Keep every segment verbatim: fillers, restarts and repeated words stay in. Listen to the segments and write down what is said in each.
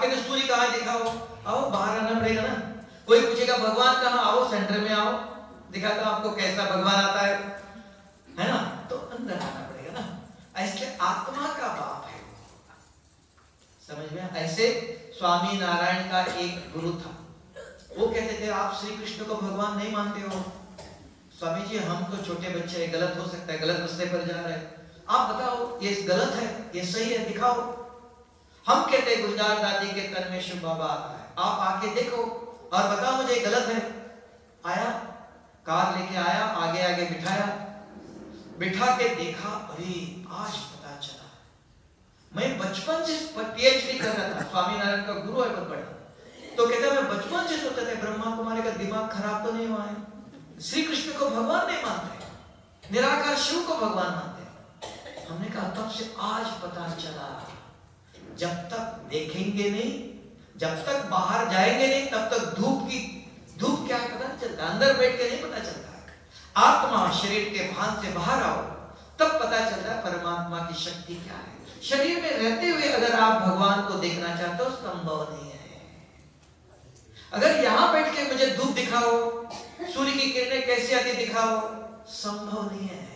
कहते सूर्य कहाँ दिखाओ, आओ बाहर आना पड़ेगा ना। कोई पूछेगा भगवान कहाँ, आओ सेंटर में आओ, दिखाता हूं आपको कैसा भगवान आता है, है ना, तो अंदर आना पड़ेगा ना। ऐसे आत्मा का बाप है, समझ में। ऐसे स्वामी नारायण का एक गुरु था, वो कहते थे आप श्री कृष्ण को भगवान नहीं मानते हो। स्वामी जी हम तो छोटे बच्चे हैं, गलत हो सकता है, गलत रास्ते पर जा रहे हैं, आप बताओ ये गलत है ये सही है, दिखाओ। हम कहते हैं गुलजार दादी के तन में शिव बाबा आता है, आप आके देखो और बताओ मुझे गलत है। आया, कार लेके आया, आगे आगे बिठाया, बिठा के देखा, अरे आज पता चला। मैं बचपन से पीएचडी कर रहा था, स्वामी नारायण का गुरु है बहुत बड़ा, तो कहता मैं बचपन से सोचता था ब्रह्मा कुमारी का दिमाग खराब तो नहीं हुआ है, श्री कृष्ण को भगवान नहीं मानते, निराकार शिव को भगवान मानते। हमने कहा तब से आज पता चला, जब तक देखेंगे नहीं, जब तक बाहर जाएंगे नहीं, तब तक धूप की धूप क्या है पता नहीं चलता, अंदर बैठ के नहीं पता चलता। आत्मा शरीर के भान से बाहर आओ तब पता चलता है परमात्मा की शक्ति क्या है। शरीर में रहते हुए अगर आप भगवान को देखना चाहते हो संभव नहीं है। अगर यहां बैठ के मुझे धूप दिखाओ, सूर्य की किरणें कैसी आती दिखाओ, संभव नहीं है।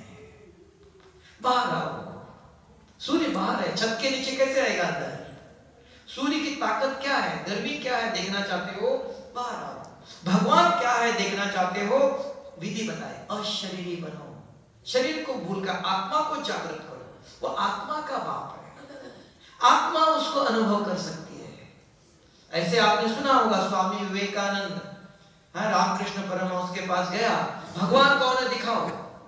बाहर आओ, सूर्य बाहर है, छत के नीचे कैसे आएगा अंदर? सूर्य की ताकत क्या है, गर्मी क्या है देखना चाहते हो, बाहर आओ। भगवान क्या है देखना चाहते हो, विधि बताए, अशरीरी बनो, शरीर को भूलकर आत्मा को जागृत करो। वो आत्मा का बाप है, आत्मा उसको अनुभव कर सकती है। ऐसे आपने सुना होगा स्वामी विवेकानंद रामकृष्ण परमहंस के पास गया, भगवान कौन है दिखाओ,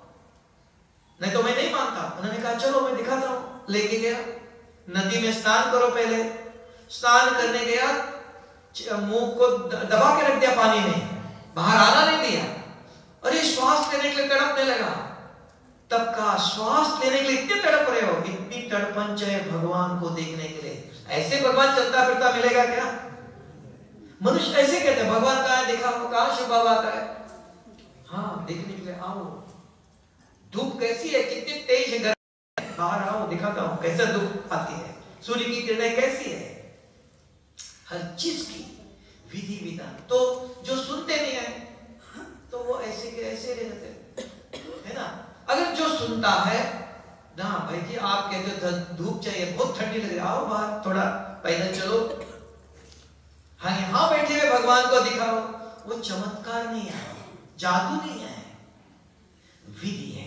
नहीं तो मैं नहीं मानता। उन्होंने कहा चलो मैं दिखाता हूं, लेके गया, नदी में स्नान करो। पहले स्नान करने गया, मुंह को दबा के रख दिया पानी में, बाहर आना नहीं दिया। अरे श्वास लेने के लिए तड़पने लगा, तब का श्वास लेने के लिए इतने तड़प रहे हो, इतनी तड़पन चाहिए भगवान को देखने के लिए। ऐसे भगवान चलता फिरता मिलेगा क्या? मनुष्य ऐसे कहते हैं भगवान कहाँ है दिखाओ, कहाँ शिव बाबा आता है, हाँ देखने के लिए आओ। धूप कैसी है, कितनी तेज है, गर्म, बाहर आओ दिखाता हूं कैसे धूप आती है, सूर्य की किरणें कैसी है, हर चीज की विधि विधान। तो जो सुनते नहीं है तो वो ऐसे के ऐसे रह जाते है ना। अगर जो सुनता है ना, भाई जी आप कहते हो धूप चाहिए, बहुत ठंडी लग रही है, आओ बाहर थोड़ा पैदल चलो, हाँ यहाँ बैठे हुए भगवान को दिखाओ। वो चमत्कार नहीं है, जादू नहीं है, विधि है।